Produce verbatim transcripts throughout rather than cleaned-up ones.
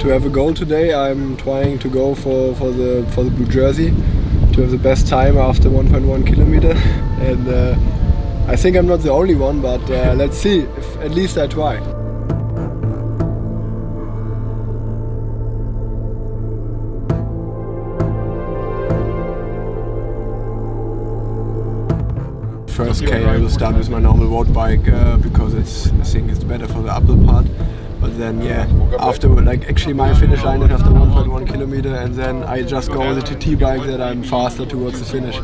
to have a goal today. I'm trying to go for, for the for the blue jersey, to have the best time after one point one kilometer, and uh, I think I'm not the only one, but uh, let's see. If, at least I try. First K I will start with my normal road bike uh, because it's I think it's better for the upper part. But then yeah, after like actually my finish line is after one point one kilometer, and then I just go with the T T bike that I'm faster towards the finish.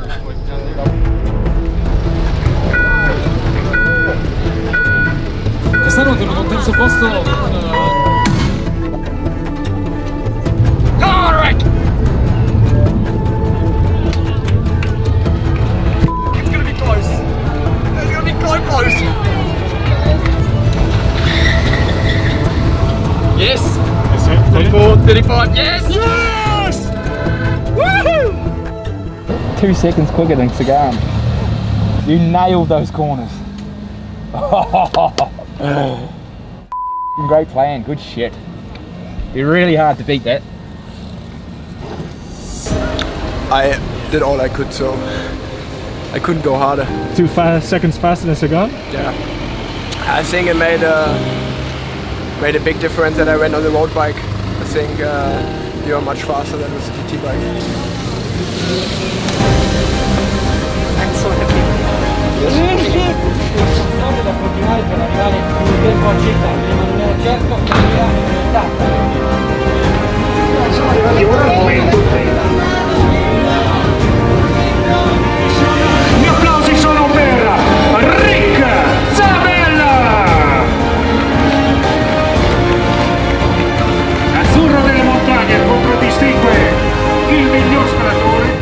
Quest'anno ho tenuto un terzo posto. Yes! thirty-four, thirty-five, yes! Yes! Woohoo! Two seconds quicker than Sagan. You nailed those corners. Great plan, good shit. Be really hard to beat that. I did all I could, so I couldn't go harder. Two fast seconds faster than Sagan? Yeah. I think it made a, made a big difference that I went on the road bike. I think uh, you are much faster than with the T T bike. I'm so happy. E ora il momento gli applausi sono per Rick Zabel, azzurro delle montagne, contraddistingue il miglior scalatore.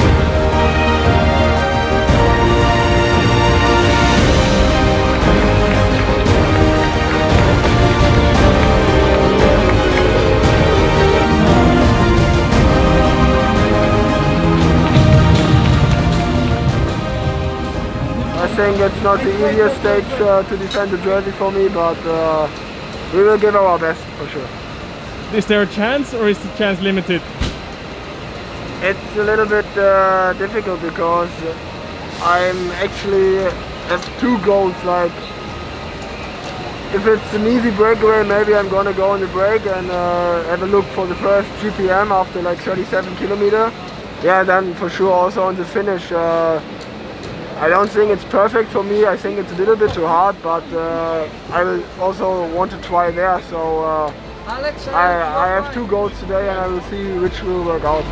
I think it's not the easiest stage uh, to defend the jersey for me, but uh, we will give our best for sure. Is there a chance, or is the chance limited? It's a little bit uh, difficult because I'm actually have two goals. Like, if it's an easy breakaway, maybe I'm gonna go on the break and uh, have a look for the first G P M after like thirty-seven kilometer. Yeah, then for sure also on the finish. Uh, I don't think it's perfect for me. I think it's a little bit too hard, but uh, I will also want to try there. So uh, I, I have two goals today, and I will see which will work out.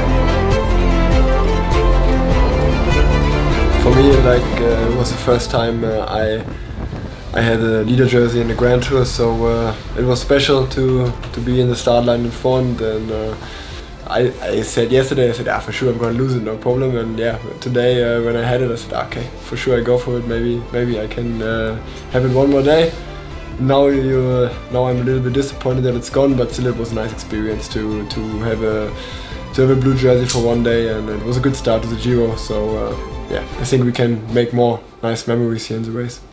For me, like uh, it was the first time uh, I I had a leader jersey in the Grand Tour, so uh, it was special to to be in the start line in front. And uh, I, I said yesterday, I said, yeah, for sure I'm gonna lose it, no problem. And yeah, today uh, when I had it, I said, okay, for sure I go for it. Maybe maybe I can uh, have it one more day. Now you uh, now I'm a little bit disappointed that it's gone, but still it was a nice experience to to have a to have a blue jersey for one day, and it was a good start to the Giro. So uh, yeah, I think we can make more nice memories here in the race.